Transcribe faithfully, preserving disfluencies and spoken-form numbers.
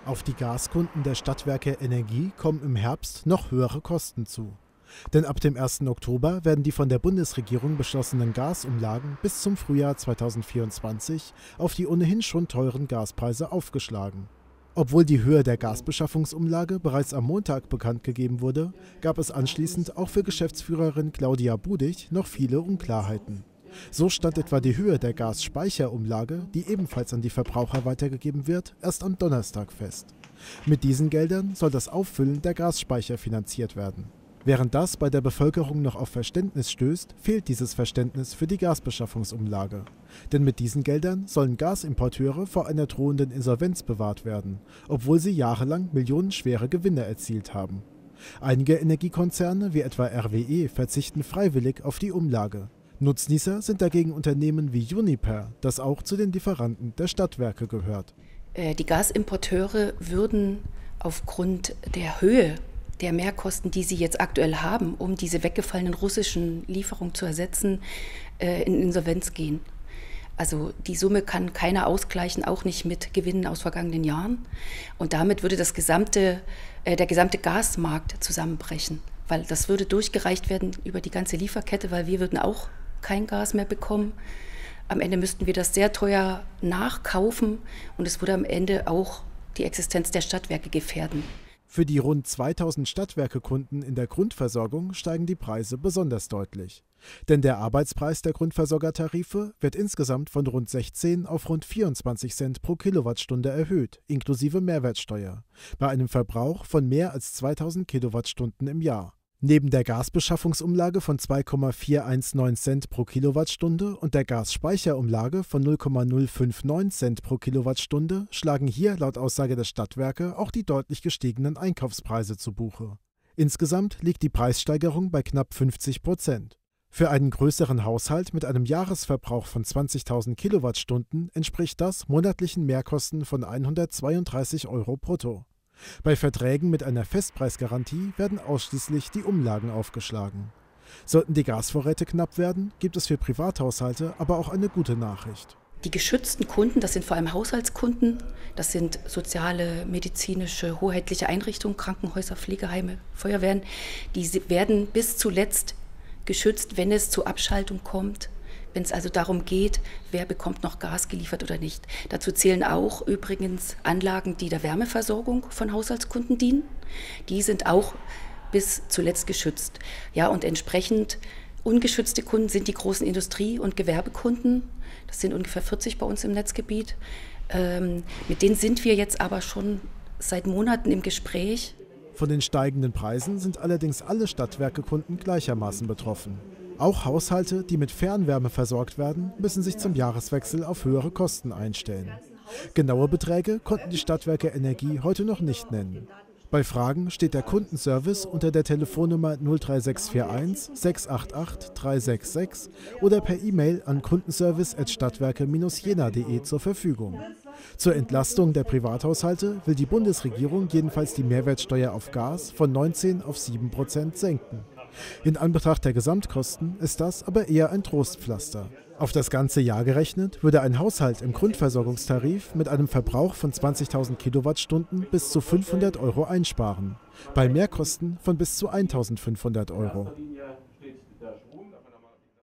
Auf die Gaskunden der Stadtwerke Energie kommen im Herbst noch höhere Kosten zu. Denn ab dem ersten Oktober werden die von der Bundesregierung beschlossenen Gasumlagen bis zum Frühjahr zweitausendvierundzwanzig auf die ohnehin schon teuren Gaspreise aufgeschlagen. Obwohl die Höhe der Gasbeschaffungsumlage bereits am Montag bekannt gegeben wurde, gab es anschließend auch für Geschäftsführerin Claudia Budig noch viele Unklarheiten. So stand etwa die Höhe der Gasspeicherumlage, die ebenfalls an die Verbraucher weitergegeben wird, erst am Donnerstag fest. Mit diesen Geldern soll das Auffüllen der Gasspeicher finanziert werden. Während das bei der Bevölkerung noch auf Verständnis stößt, fehlt dieses Verständnis für die Gasbeschaffungsumlage. Denn mit diesen Geldern sollen Gasimporteure vor einer drohenden Insolvenz bewahrt werden, obwohl sie jahrelang millionenschwere Gewinne erzielt haben. Einige Energiekonzerne wie etwa R W E verzichten freiwillig auf die Umlage. Nutznießer sind dagegen Unternehmen wie Uniper, das auch zu den Lieferanten der Stadtwerke gehört. Die Gasimporteure würden aufgrund der Höhe der Mehrkosten, die sie jetzt aktuell haben, um diese weggefallenen russischen Lieferungen zu ersetzen, in Insolvenz gehen. Also die Summe kann keiner ausgleichen, auch nicht mit Gewinnen aus vergangenen Jahren. Und damit würde das gesamte, der gesamte Gasmarkt zusammenbrechen, weil das würde durchgereicht werden über die ganze Lieferkette, weil wir würden auch kein Gas mehr bekommen. Am Ende müssten wir das sehr teuer nachkaufen und es würde am Ende auch die Existenz der Stadtwerke gefährden. Für die rund zweitausend Stadtwerke-Kunden in der Grundversorgung steigen die Preise besonders deutlich. Denn der Arbeitspreis der Grundversorgertarife wird insgesamt von rund sechzehn auf rund vierundzwanzig Cent pro Kilowattstunde erhöht, inklusive Mehrwertsteuer, bei einem Verbrauch von mehr als zweitausend Kilowattstunden im Jahr. Neben der Gasbeschaffungsumlage von zwei Komma vierhundertneunzehn Cent pro Kilowattstunde und der Gasspeicherumlage von null Komma null neunundfünfzig Cent pro Kilowattstunde schlagen hier laut Aussage der Stadtwerke auch die deutlich gestiegenen Einkaufspreise zu Buche. Insgesamt liegt die Preissteigerung bei knapp fünfzig Prozent. Für einen größeren Haushalt mit einem Jahresverbrauch von zwanzigtausend Kilowattstunden entspricht das monatlichen Mehrkosten von hundertzweiunddreißig Euro brutto. Bei Verträgen mit einer Festpreisgarantie werden ausschließlich die Umlagen aufgeschlagen. Sollten die Gasvorräte knapp werden, gibt es für Privathaushalte aber auch eine gute Nachricht. Die geschützten Kunden, das sind vor allem Haushaltskunden, das sind soziale, medizinische, hoheitliche Einrichtungen, Krankenhäuser, Pflegeheime, Feuerwehren, die werden bis zuletzt geschützt, wenn es zur Abschaltung kommt. Wenn es also darum geht, wer bekommt noch Gas geliefert oder nicht. Dazu zählen auch übrigens Anlagen, die der Wärmeversorgung von Haushaltskunden dienen. Die sind auch bis zuletzt geschützt. Ja, und entsprechend ungeschützte Kunden sind die großen Industrie- und Gewerbekunden. Das sind ungefähr vierzig bei uns im Netzgebiet. Ähm, mit denen sind wir jetzt aber schon seit Monaten im Gespräch. Von den steigenden Preisen sind allerdings alle Stadtwerkekunden gleichermaßen betroffen. Auch Haushalte, die mit Fernwärme versorgt werden, müssen sich zum Jahreswechsel auf höhere Kosten einstellen. Genaue Beträge konnten die Stadtwerke Energie heute noch nicht nennen. Bei Fragen steht der Kundenservice unter der Telefonnummer null drei sechs vier eins sechs acht acht drei sechs sechs oder per E-Mail an kundenservice at stadtwerke Bindestrich jena punkt de zur Verfügung. Zur Entlastung der Privathaushalte will die Bundesregierung jedenfalls die Mehrwertsteuer auf Gas von neunzehn auf sieben Prozent senken. In Anbetracht der Gesamtkosten ist das aber eher ein Trostpflaster. Auf das ganze Jahr gerechnet würde ein Haushalt im Grundversorgungstarif mit einem Verbrauch von zwanzigtausend Kilowattstunden bis zu fünfhundert Euro einsparen, bei Mehrkosten von bis zu eintausendfünfhundert Euro.